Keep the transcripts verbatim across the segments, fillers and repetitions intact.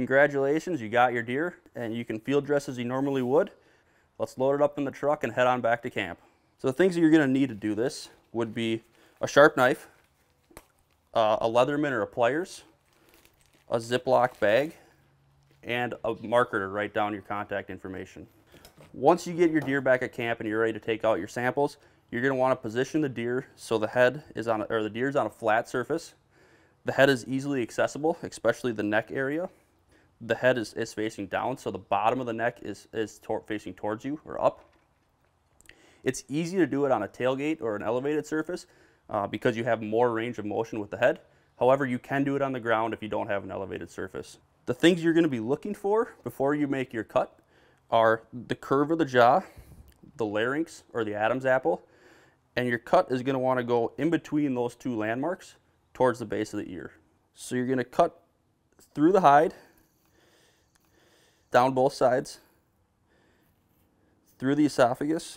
Congratulations, you got your deer, and you can field dress as you normally would. Let's load it up in the truck and head on back to camp. So the things that you're going to need to do this would be a sharp knife, uh, a Leatherman or a pliers, a Ziploc bag, and a marker to write down your contact information. Once you get your deer back at camp and you're ready to take out your samples, you're going to want to position the deer so the head is on, a, or the deer is on a flat surface. The head is easily accessible, especially the neck area. The head is, is facing down, so the bottom of the neck is, is tor facing towards you or up. It's easy to do it on a tailgate or an elevated surface uh, because you have more range of motion with the head. However, you can do it on the ground if you don't have an elevated surface. The things you're going to be looking for before you make your cut are the curve of the jaw, the larynx or the Adam's apple, and your cut is going to want to go in between those two landmarks towards the base of the ear. So you're going to cut through the hide, down both sides, through the esophagus,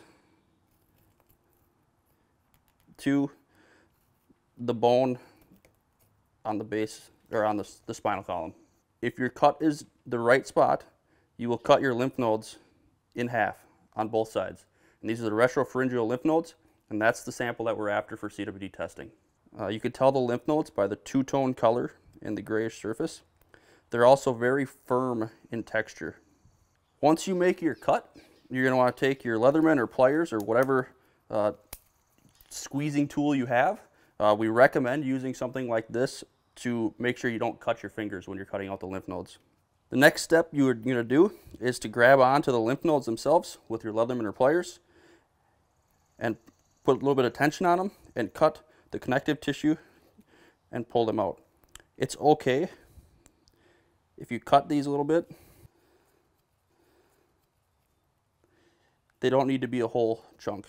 to the bone on the base, or on the, the spinal column. If your cut is the right spot, you will cut your lymph nodes in half on both sides. And these are the retropharyngeal lymph nodes, and that's the sample that we're after for C W D testing. Uh, you can tell the lymph nodes by the two-tone color and the grayish surface. They're also very firm in texture. Once you make your cut, you're going to want to take your Leatherman or pliers or whatever uh, squeezing tool you have. Uh, we recommend using something like this to make sure you don't cut your fingers when you're cutting out the lymph nodes. The next step you're going to do is to grab onto the lymph nodes themselves with your Leatherman or pliers and put a little bit of tension on them and cut the connective tissue and pull them out. It's okay if you cut these a little bit. They don't need to be a whole chunk.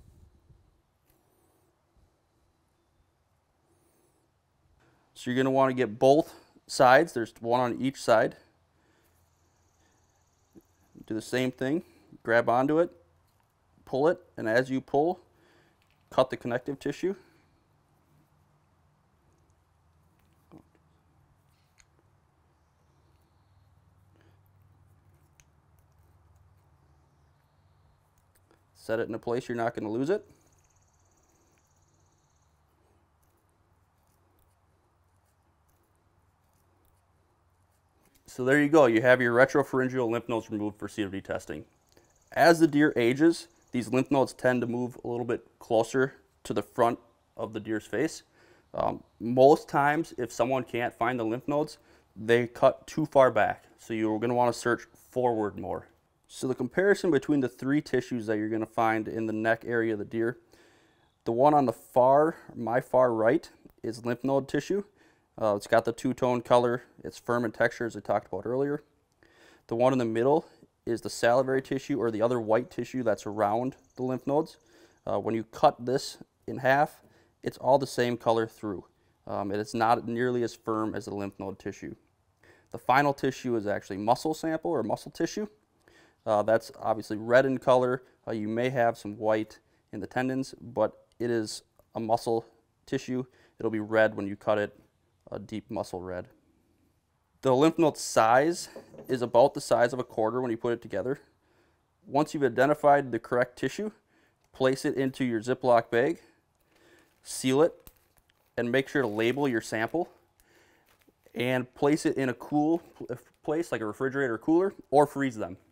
So you're going to want to get both sides. There's one on each side. Do the same thing. Grab onto it, pull it, and as you pull, cut the connective tissue. Set it in a place you're not going to lose it. So there you go, you have your retropharyngeal lymph nodes removed for C W D testing. As the deer ages, these lymph nodes tend to move a little bit closer to the front of the deer's face. Um, most times, if someone can't find the lymph nodes, they cut too far back. So you're going to want to search forward more. So the comparison between the three tissues that you're going to find in the neck area of the deer, the one on the far, my far right, is lymph node tissue. Uh, it's got the two-tone color. It's firm in texture, as I talked about earlier. The one in the middle is the salivary tissue, or the other white tissue that's around the lymph nodes. Uh, when you cut this in half, it's all the same color through. Um, and it's not nearly as firm as the lymph node tissue. The final tissue is actually muscle sample or muscle tissue. Uh, that's obviously red in color. Uh, you may have some white in the tendons, but it is a muscle tissue. It'll be red when you cut it, a deep muscle red. The lymph node size is about the size of a quarter when you put it together. Once you've identified the correct tissue, place it into your Ziploc bag, seal it, and make sure to label your sample, and place it in a cool place like a refrigerator or cooler, or freeze them.